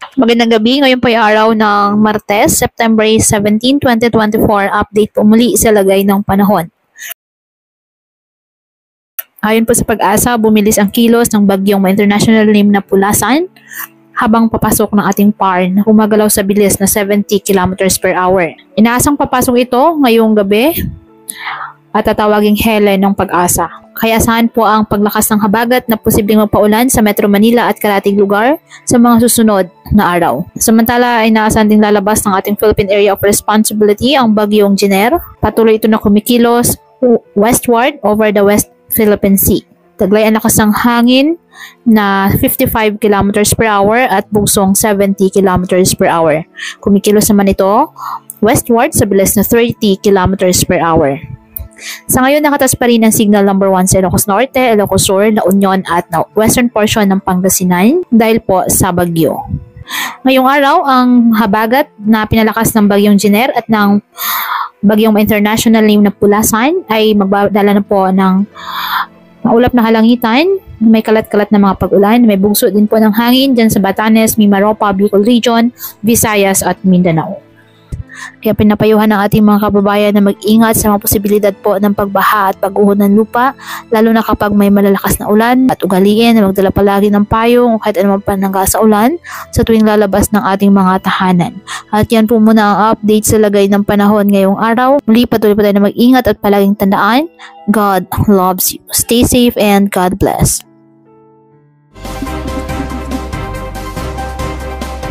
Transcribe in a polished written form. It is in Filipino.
Magandang gabi, ngayon po ay araw ng Martes, September 17, 2024. Update po muli sa lagay ng panahon. Ayon po sa Pag-asa, bumilis ang kilos ng bagyong may international name na Pulasan habang papasok ng ating PAR na humagalaw sa bilis na 70 km per hour. Inaasang papasok ito ngayong gabi at tatawaging Helen ng Pag-asa. Kaya asahan po ang paglakas ng habagat na posibleng magpaulan sa Metro Manila at karating lugar sa mga susunod na araw. Samantala ay inaasahan ding lalabas ng ating Philippine Area of Responsibility ang bagyong Jener. Patuloy ito na kumikilos westward over the West Philippine Sea. Taglay ang lakas ng hangin na 55 km per hour at bugsong 70 km per hour. Kumikilos naman ito westward sa bilis na 30 km per hour. Sa ngayon, nakatas pa rin ang signal number 1 sa Ilocos Norte, Ilocos Sur, La Union at western portion ng Pangasinan dahil po sa bagyo. Ngayong araw, ang habagat na pinalakas ng bagyong Jener at ng bagyong international name na Pulasan ay magdala na po ng maulap na halangitan, may kalat-kalat na mga pag-ulan, may bugso din po ng hangin dyan sa Batanes, Mimaropa, Bicol Region, Visayas at Mindanao. Kaya pinapayuhan ng ating mga kababayan na mag-ingat sa mga posibilidad po ng pagbaha at pag-uhod ng lupa, lalo na kapag may malalakas na ulan, at ugaliin na magdala palagi ng payong o kahit anumang panangga sa ulan sa tuwing lalabas ng ating mga tahanan. At yan po muna ang update sa lagay ng panahon ngayong araw. Muli patuloy po tayo na mag-ingat at palaging tandaan, God loves you. Stay safe and God bless.